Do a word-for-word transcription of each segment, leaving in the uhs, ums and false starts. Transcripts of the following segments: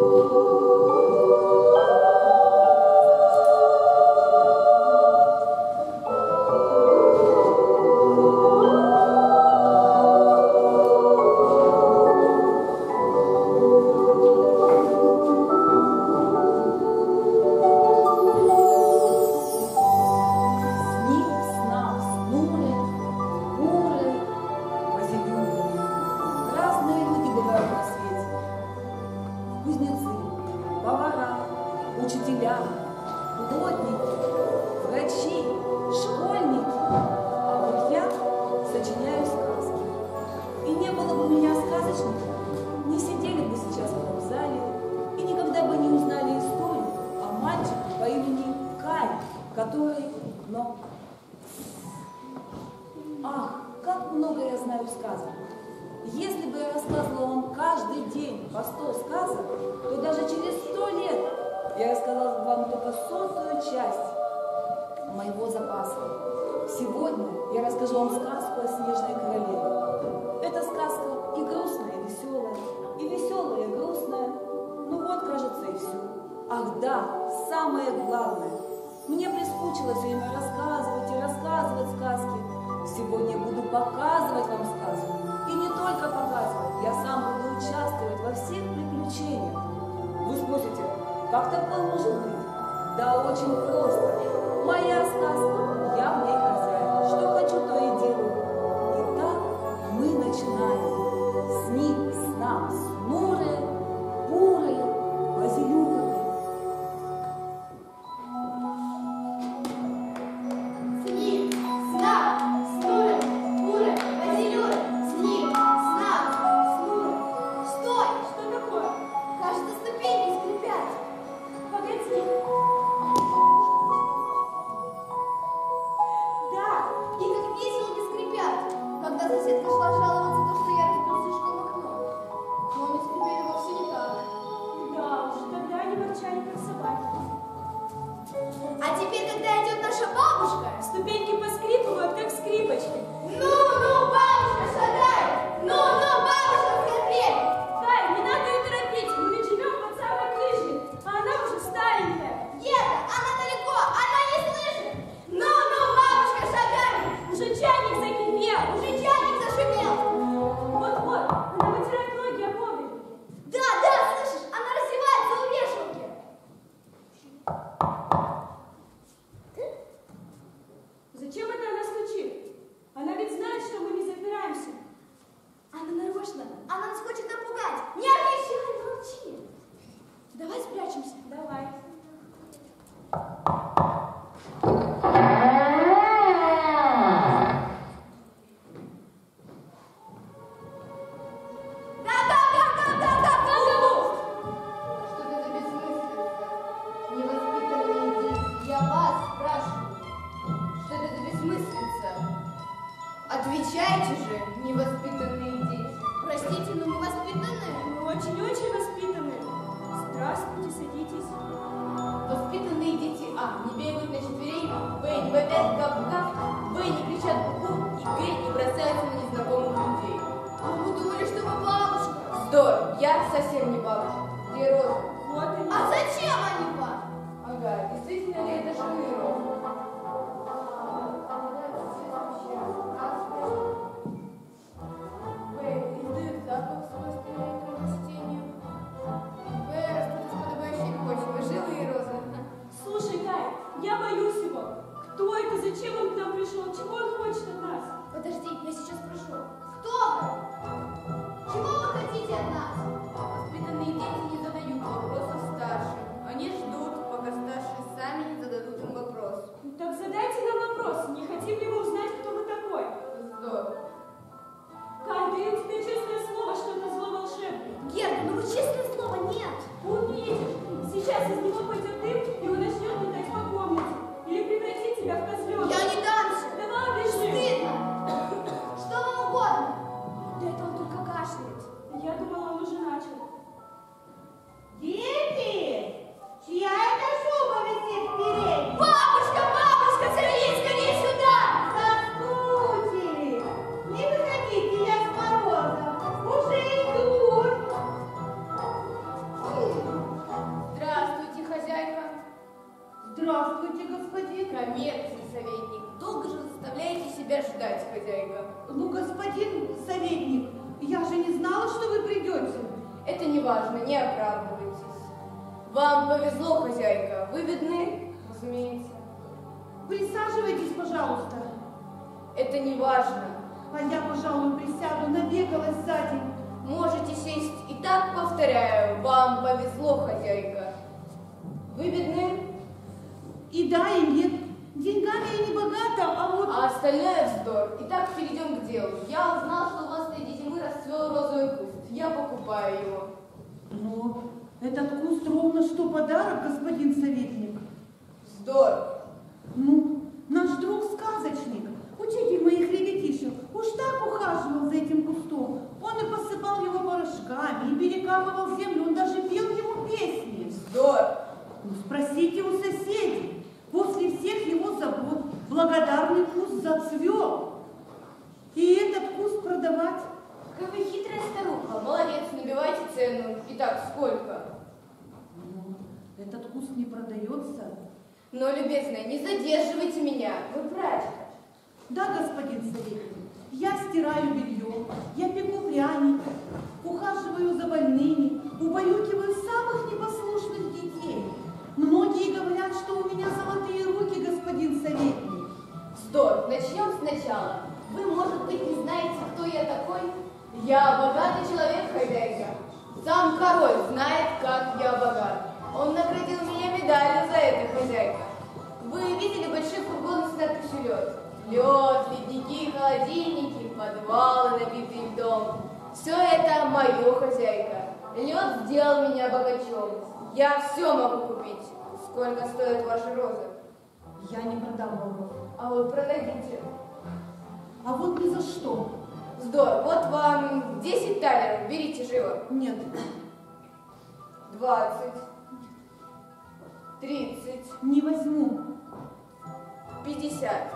Отвечайте же, невоспитанные дети. Простите, но мы воспитанные. Мы очень-очень воспитанные. Здравствуйте, садитесь. Воспитанные дети А не бегают на четвереньках, Б не вопят гав-гав, В не кричат бу и Г не бросаются на незнакомых людей. А мы думали, что вы бабушка. Вздор, я совсем не бабушка. Где Роза? Вот они. А зачем они вам? Ага, действительно ли это живые розы? Я боюсь его. Кто это? Зачем он к нам пришел? Чего он хочет от нас? Подожди, я сейчас спрошу. Кто вы? Чего вы хотите от нас? Воспитанные дети не задают вопросов старшим. Они ждут, пока старшие сами не зададут им вопрос. хозяйка. Ну, господин советник, я же не знала, что вы придете. Это не важно, не оправдывайтесь. Вам повезло, хозяйка. Вы видны, разумеется. Присаживайтесь, пожалуйста. Это не важно. А я, пожалуй, присяду, набегалась сзади. Можете сесть. И так повторяю, вам повезло, хозяйка. Вы видны? И да, и нет. Деньгами я не богата, а вот... А остальное вздор. Итак, перейдем к делу. Я узнал, что у вас среди зимы расцвел розовый куст. Я покупаю его. Но этот куст ровно что подарок, господин советник. Вздор. Ну, наш друг сказочник, учитель моих ребятишек, уж так ухаживал за этим кустом. Он и посыпал его порошками, и перекапывал землю, он даже пел ему песни. Вздор. Ну, спросите у соседей. После всех его забот благодарный куст зацвел. И этот куст продавать? Какая вы хитрая старуха. Молодец, набивайте цену. Итак, сколько? Ну, этот куст не продается. Но, любезная, не задерживайте меня. Вы прачка. Да, господин советник, я стираю белье, я пеку пряники, ухаживаю за больными, убаюкиваю самых непослушных детей. Многие говорят, что у меня золотые руки, господин советник. Вздор. Начнем сначала. Вы, может быть, не знаете, кто я такой? Я богатый человек, хозяйка. Сам король знает, как я богат. Он наградил меня медалью за это, хозяйка. Вы видели большие фургоны с надписью «Лед»? Лед, ледники, холодильники, подвалы, набитые льдом. Все это мое, хозяйка. Лед сделал меня богачом. Я все могу купить. Сколько стоят ваши розы? Я не продам вам. А вы продадите. А вот ни за что. Вздор. Вот вам десять талеров. Берите живо. Нет. двадцать. тридцать. Не возьму. пятьдесят.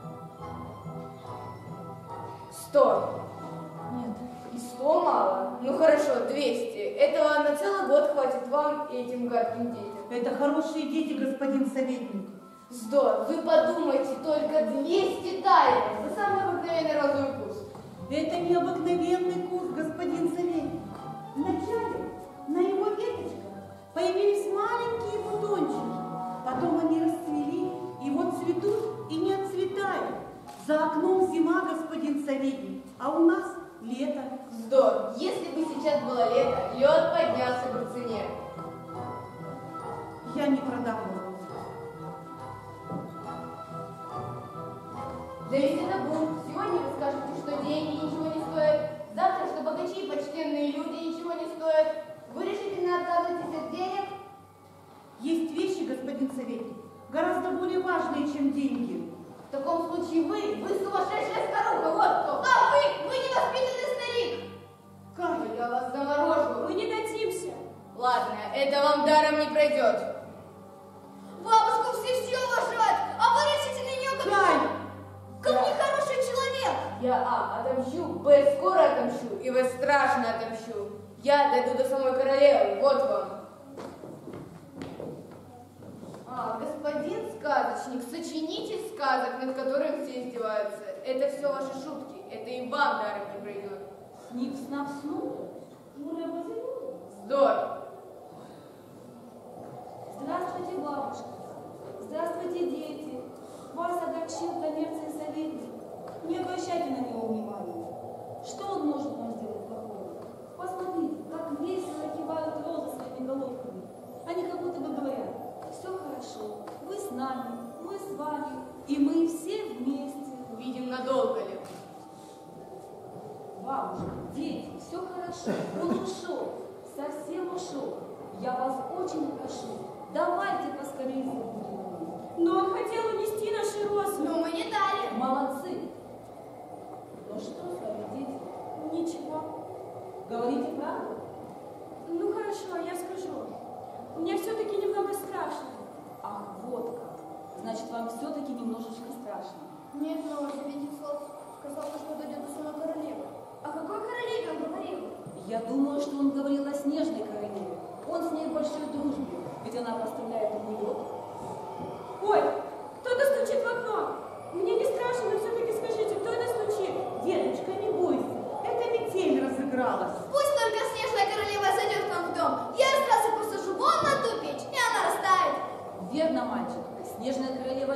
сто. Нет. И сто мало. Ну хорошо, двести. Этого на целый год хватит вам и этим гадким детям. Это хорошие дети, господин советник. Вздор. Вы подумайте, только двести талеров за самый обыкновенный розовый куст. Это необыкновенный куст, господин советник. Вначале на его веточках появились маленькие бутончики. Потом они расцвели, и вот цветут и не отцветают. За окном зима, господин советник, а у нас лето. Вздор. Если бы сейчас было лето, лед поднялся бы в цене. Я не продам его. Да ведь это бунт. Сегодня вы скажете, что деньги ничего не стоят. Завтра, что богачи и почтенные люди ничего не стоят. Вы решительно отказываетесь от денег? Есть вещи, господин советник, гораздо более важные, чем деньги. В таком случае вы, вы сумасшедшая старуха, вот кто. А вы, вы невоспитанный старик. Как? Да я вас заморожу. Мы не дадимся. Ладно, это вам даром не пройдет. Бабушку все все уважают, а вы решительно не Кай! как нехороший человек. Я А. отомщу, Б. скоро отомщу, и В. страшно отомщу. Я дойду до самой королевы, вот вам. А, господин сказочник, сочинитель сказок, над которым все издеваются. Это все ваши шутки, это и вам даром не пройдет. Снип, снап, снуп. Вздор. Здравствуйте, бабушка. Здравствуйте, дети. Вас огорчил коммерции советник. Не обращайте на него внимания. Что он может нам сделать плохого? Посмотрите, как весело кивают розы своими головками. Они как будто бы говорят: все хорошо, вы с нами, мы с вами, и мы все вместе. Видим, надолго ли. Бабушка, дети, все хорошо, он ушел, совсем ушел. Я вас очень прошу, давайте поскорее забудем. Но он хотел унести наши розы. Но мы не дали. Молодцы. Ну что с вами, дети? Ничего. Говорите правду? Ну хорошо, я скажу. Мне все-таки немного страшно. Ах, вот как. Значит, вам все-таки немножечко страшно. Нет, но советник сказал, что дойдет до самой королевы. О какой королеве он говорил? Я думаю, что он говорил о снежной королеве. Он с ней в большой дружбе, ведь она поставляет ему лед. Ой, кто-то стучит в окно. Мне не страшно, но все-таки скажите, кто это стучит?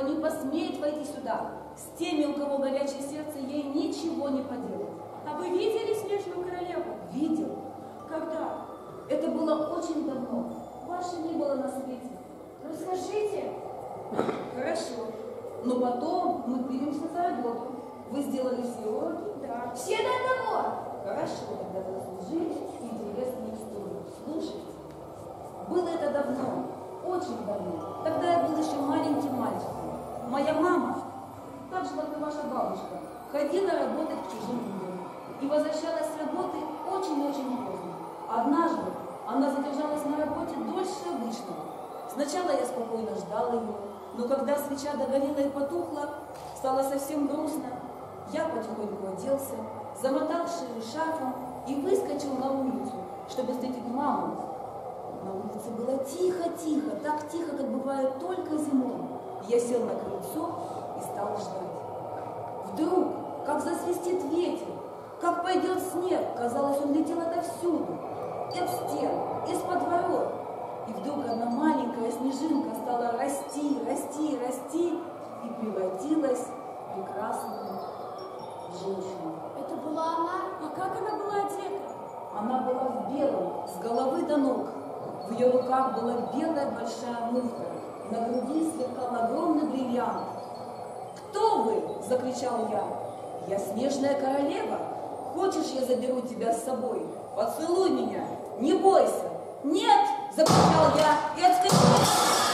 королева не посмеет войти сюда. С теми, у кого горячее сердце, ей ничего не поделать. А вы видели снежную королеву? Видел? Когда? Это было очень давно. Вашей не было на свете. Расскажите. Хорошо. Но потом мы примемся за работу. Вы сделали все уроки? Да. Все до одного. Хорошо, тогда послужили интересную историю. Слушайте. Было это давно, очень давно. Тогда я был еще маленьким мальчиком. Моя мама, так же, как и ваша бабушка, ходила работать к чужим людям и возвращалась с работы очень-очень поздно. Однажды она задержалась на работе дольше обычного. Сначала я спокойно ждал ее, но когда свеча догорела и потухла, стало совсем грустно. Я потихоньку оделся, замотал шею шарфом и выскочил на улицу, чтобы встретить маму. На улице было тихо-тихо, так тихо, как бывает только зимой. Я сел на крыльцо и стал ждать. Вдруг, как засвистит ветер, как пойдет снег, казалось, он летел отовсюду, и об стен, из-под ворот. И вдруг одна маленькая снежинка стала расти, расти, расти и превратилась в прекрасную женщину. Это была она? А как она была одета? Она была в белом, с головы до ног. В ее руках была белая большая муфта, на груди сверкал огромный бриллиант. «Кто вы?» – закричал я. «Я снежная королева. Хочешь, я заберу тебя с собой? Поцелуй меня, не бойся!» «Нет!» – закричал я и отскочил.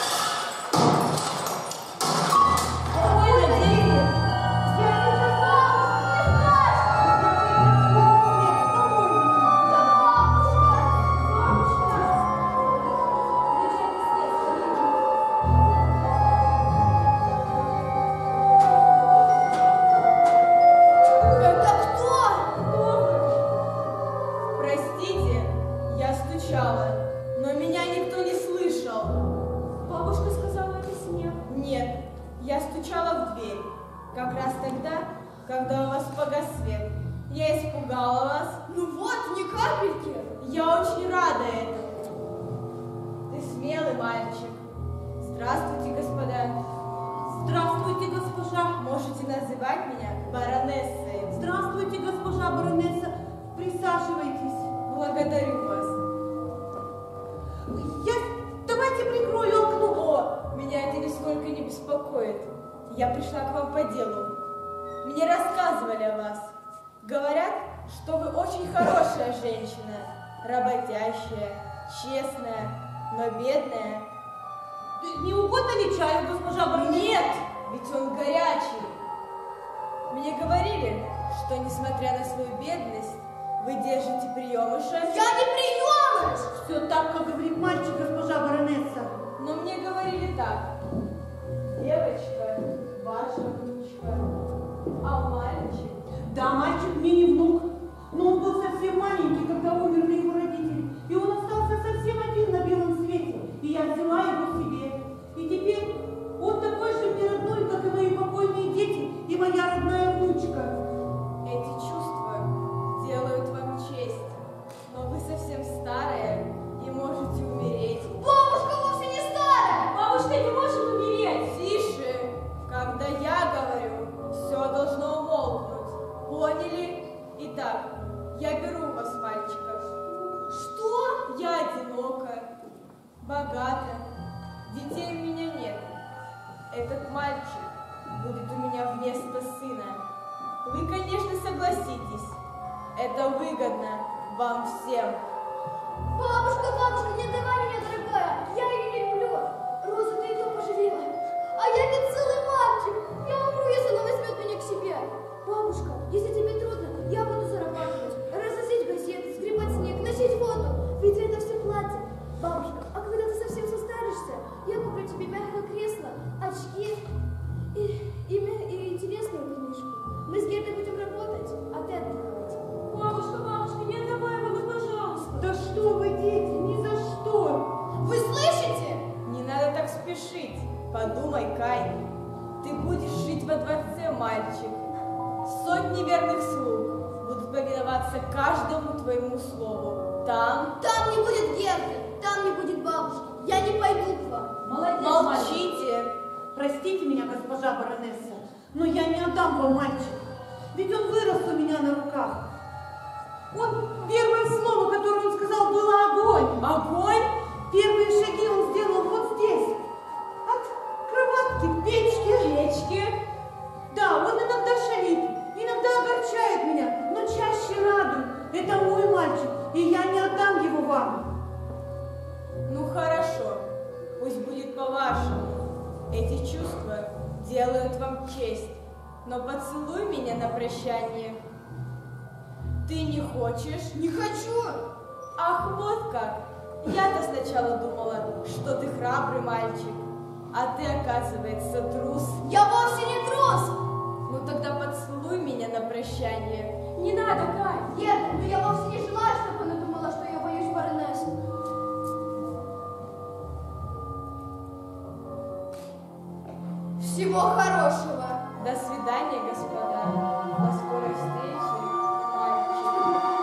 «Спокойно, дети! Когда у вас погас свет. Я испугала вас. Ну вот, ни капельки. Я очень рада этому. Ты смелый мальчик. Здравствуйте, господа. Здравствуйте, госпожа. Можете называть меня баронессой. Здравствуйте, госпожа баронесса. Присаживайтесь. Благодарю вас. Я... Давайте прикрою окно. О, меня это нисколько не беспокоит. Я пришла к вам по делу. Мне рассказывали о вас. Говорят, что вы очень хорошая женщина, работящая, честная, но бедная. Не угодно ли чаю, госпожа баронесса? Нет, ведь он горячий. Мне говорили, что, несмотря на свою бедность, вы держите приемыша. Я не приемыш! Все так, как говорит мальчик, госпожа баронесса. Но мне говорили так. Девочка, ваша внучка. А мальчик? Да, мальчик мне не внук, но он был совсем маленький, когда умерли его родители, и он остался совсем один на белом свете, и я взяла его себе. И теперь он такой же мне родной, как и мои покойные дети и моя родная внучка. Эти чувства делают вам честь, но вы совсем старая и можете умереть. Бабушка вовсе не старая! Бабушка не может умереть! Тише! Когда я говорю, все должно умолкнуть. Поняли? Итак, я беру у вас мальчиков. Что? Я одинока, богата, детей у меня нет. Этот мальчик будет у меня вместо сына. Вы, конечно, согласитесь. Это выгодно вам всем. Бабушка, бабушка, не отдавай меня, дорогая! Я ее не люблю! Роза, ты и то пожалела. А я ведь целый мальчик! Я умру, если она возьмет меня к себе. Бабушка, если тебе трудно, я буду зарабатывать, разносить газеты, сгребать снег, носить воду. Ведь это все платье. Бабушка, а когда ты совсем состаришься, я куплю тебе мягкое кресло, очки и, и, и интересную книжку. Мы с Гердой будем работать, а ты отдыхать. Бабушка, бабушка, не отдавай его, пожалуйста. Да что вы, дети, ни за что. Вы слышите? Не надо так спешить. Подумай, Кай. Ты будешь жить во дворце, мальчик. Сотни верных слуг будут повиноваться каждому твоему слову. Там... Там не будет Герды, там не будет бабушки. Я не пойду к вам. Молодец, Молчите. Простите меня, госпожа баронесса, но я не отдам вам мальчика. Ведь он вырос у меня на руках. Он, первое слово, которое он сказал, было огонь. Огонь? Первые шаги он сделал вот здесь. От кроватки к печке. Печки? Да, он иногда шалит, иногда огорчает меня, но чаще радует. Это мой мальчик, и я не отдам его вам. Ну хорошо, пусть будет по-вашему. Эти чувства делают вам честь, но поцелуй меня на прощание. Ты не хочешь? Не хочу! Ах, вот как! Я-то сначала думала, что ты храбрый мальчик, а ты, оказывается, трус. Я вовсе не трус! Ну тогда поцелуй меня на прощание. Не надо, Кай. Нет, но я вовсе не желаю, чтобы она думала, что я боюсь баронессу. Всего хорошего! До свидания, господа. До скорой встречи, мальчик.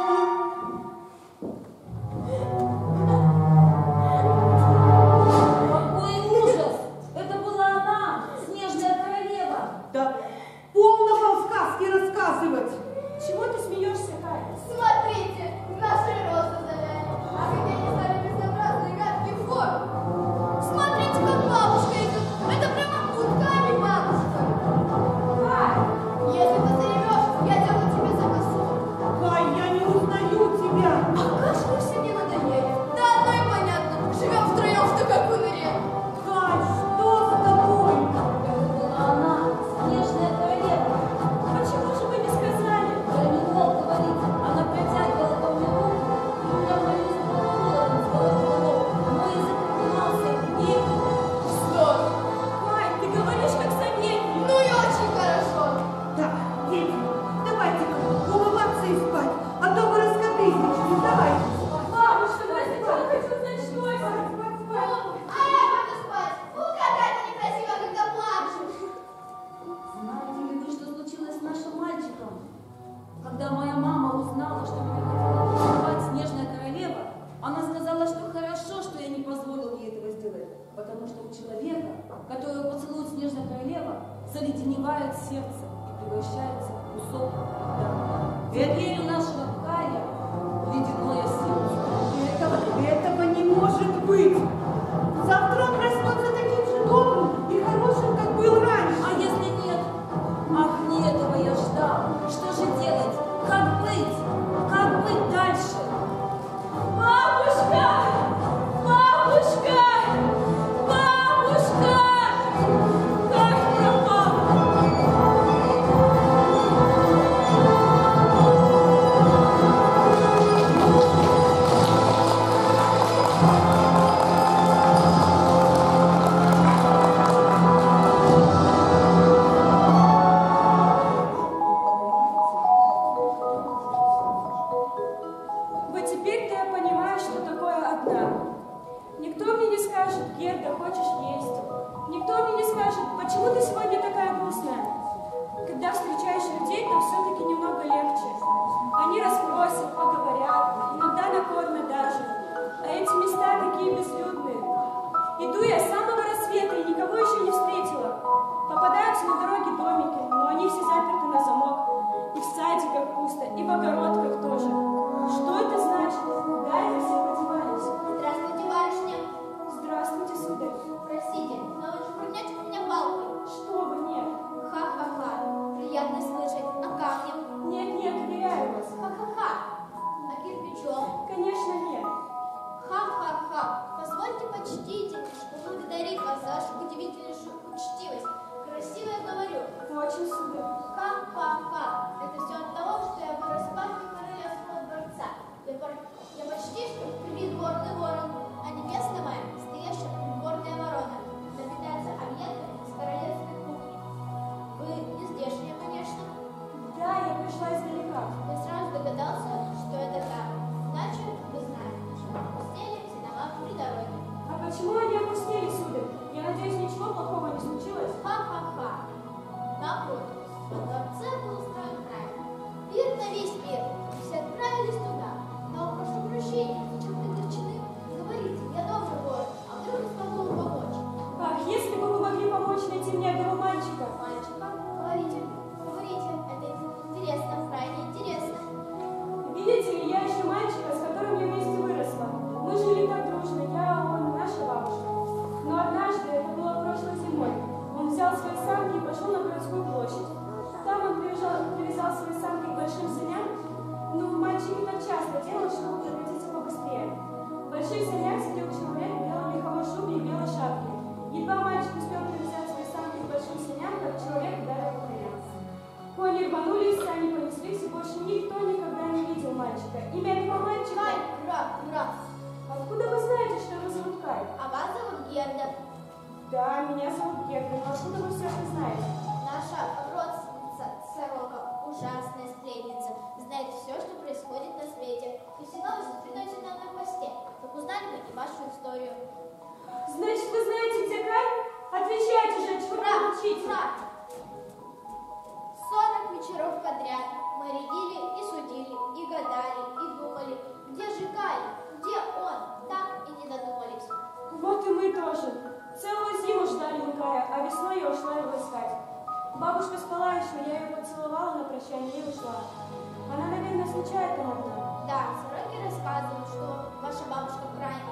Какой ужас! Это была она, снежная королева. Да полно вам сказки рассказывать. Чего ты смеешься, Кай? Смотрите, наши розы завяли, а где они стали безобразные гадкие формы. Смотрите, как бабушка идет. Это прямо утками бабушка. Кай, если ты заремешь, я делаю тебе за косу. Кай, я не узнаю тебя. А как же вы все мне надоели? Да одно и понятно. Живем втроем в такой куныре. Кай, что с тобой? Это была она, снежная королева. Почему же вы не сказали? Я не мог говорить. Она протягивала ко мне руку, и у меня пронесло холодом с головы до ног. Мой язык поднимался, и... Что? Кай, ты говоришь, как советник. Ну и очень хорошо. Так, дети, давайте умываться и спать, а то вы раскопризничали. Давайте. Бабушка, Настя, я хочу знать, что это. А я пойду спать. У, какая ты некрасивая, когда плачешь. Знаете ли вы, что случилось с нашим мальчиком? Когда моя мама узнала, что меня хотела поцеловать снежная королева, она сказала, что хорошо, что я не позволил ей этого сделать, потому что у человека, которого поцелует снежная королева, заледеневает сердце и превращается в кусок льда. Теперь у нашего Кая ледяное сердце. Этого, этого не может быть. Завтра он проснется таким же добрым и хорошим, как был раньше. А если нет? Ах, не этого я ждал. Что же делать? Как быть? Как быть дальше? Бабушка! Бабушка! Бабушка! Как пропал? Вот теперь-то я понимаю, что такое одна. Никто мне не скажет, Герда, хочешь есть? Никто мне не скажет, почему ты сегодня такая грустная? Когда встречаешь людей, то все-таки немного легче. Они расспросят, поговорят, иногда накормят даже. А эти места такие безлюдные. Иду я с самого рассвета и никого еще не встретила. Попадаются на дороге домики, но они все заперты на замок. И в садиках пусто, и в огородках тоже. Что это значит? Куда это все подевались? Здравствуйте, барышня. Здравствуйте, сударь. Простите, но вы же погнете меня палкой? Что вы, нет? Ха-ха-ха. Приятно слышать. А камнем? Нет, нет, уверяю вас. Ха-ха-ха. А кирпичом? Конечно, нет. Ха-ха-ха. Позвольте почтительнейше поблагодарить вас за вашу удивительнейшую учтивость. Красиво я говорю. Очень, сударь. Ха-ха-ха. Это все от того, что я вырос в папе королевского Герда. Да, меня зовут Герда, но откуда вы все это знаете? Наша родственница Сорока, ужасная сплетница, знает все, что происходит на свете. И все новости приносит нам на хвосте. Так узнали мы и вашу историю. Значит, вы знаете, где Кай? Отвечайте же, чего вы молчите? Правда. Сорок вечеров подряд мы рядили и судили, и гадали, и думали, где же Кай, где он, так и не додумались. Вот и мы тоже. Целую зиму ждали мы Кая, а весной я ушла его искать. Бабушка спала еще, я ее поцеловала на прощание и ушла. Она, наверное, случайно там одна. Да, Сороки рассказывал, что ваша бабушка крайне